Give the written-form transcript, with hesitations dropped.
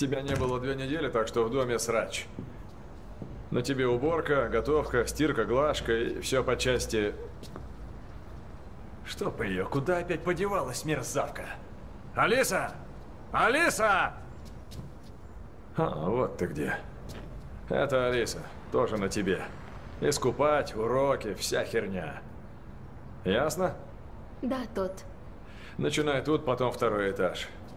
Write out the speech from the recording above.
Тебя не было 2 недели, так что в доме срач. На тебе уборка, готовка, стирка, глажка и все по части... Чтоб ее, куда опять подевалась мерзавка? Алиса! Алиса! А, вот ты где. Это Алиса, тоже на тебе. Искупать, уроки, вся херня. Ясно? Да, тот. Начинай тут, потом 2-й этаж.